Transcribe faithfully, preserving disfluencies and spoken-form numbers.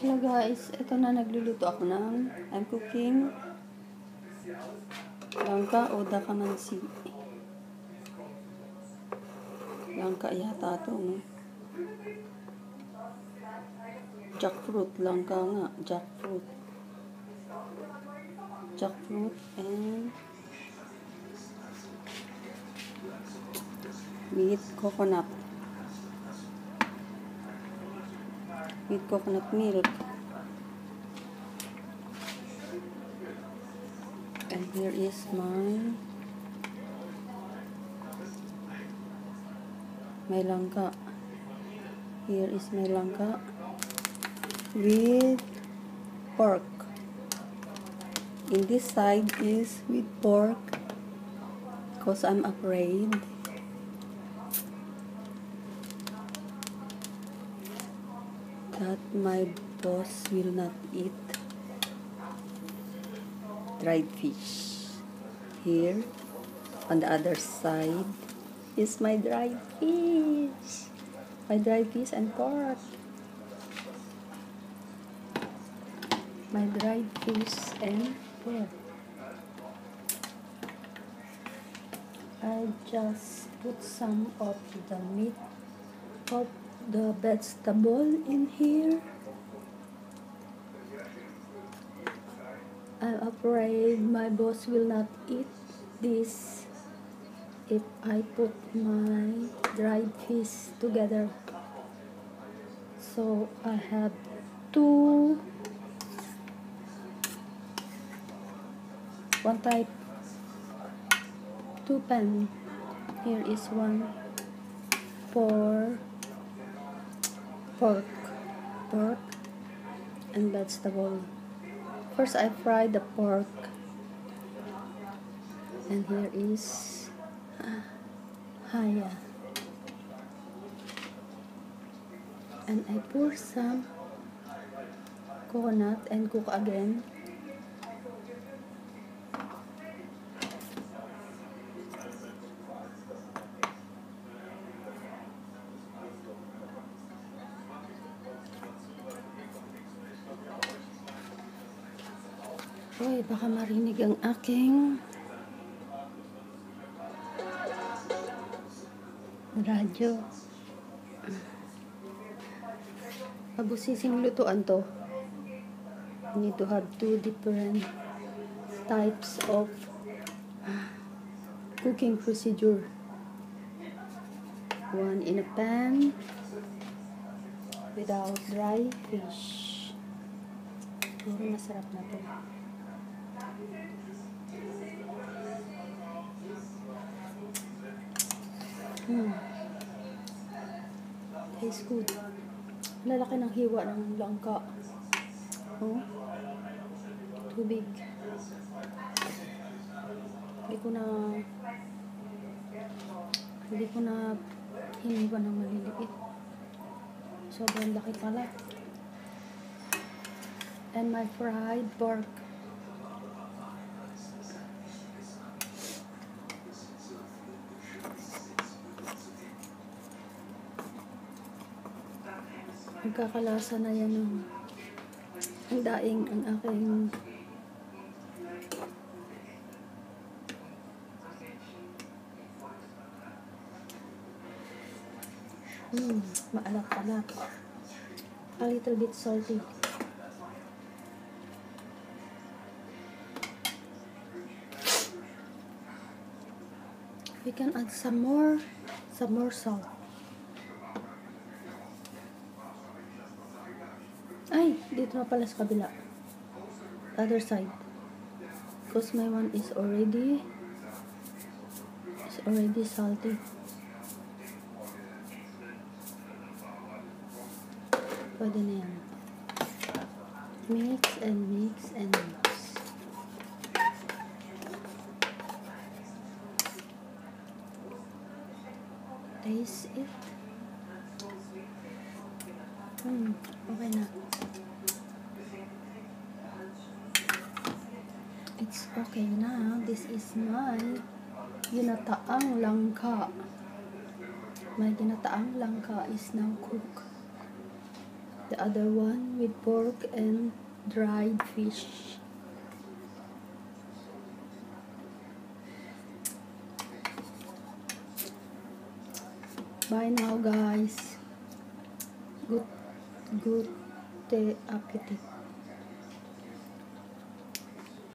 Hello guys, ito na nagluluto ako ng I'm cooking langka o dakamansi. Langka yata ito, no? Jackfruit, langka nga, jackfruit. Jackfruit and with coconut. With coconut milk. And here is my my langka. Here is my langka with pork. In this side is with pork because I'm afraid that my boss will not eat dried fish. Here on the other side is my dried fish. My dried fish and pork. My dried fish and pork. I just put some of the meat of the vegetable in here. I'm afraid my boss will not eat this if I put my dried fish together. So I have two one type two pan. Here is one for pork pork and vegetable. First I fry the pork, and here is uh, haya, and I pour some coconut and cook again. Uy, baka marinig ang aking radyo. Pabusising lutuan to. You need to have two different types of cooking procedure. One in a pan without dry fish. Pero masarap na to. Hmm. Tastes good. Lalaki ng hiwa ng langka. Oh. Tubig. Hindi ko na hindi ko na hiniwa ng maliliit. Sobrang laki pala. And my fried pork. Magkakalasa na yan ng ang daing ang aking hmm, maalak-alak. A little bit salty. We can add some more some more salt. Ay, dito na pala sa kabila. Other side. Because my one is already is already salty. Pwede na yan. Mix and mix and mix. Taste it. Hmm, okay na. It's okay now. This is my ginataang langka. My ginataang langka is now cooked. The other one with pork and dried fish. Bye now, guys. Good, good appetit.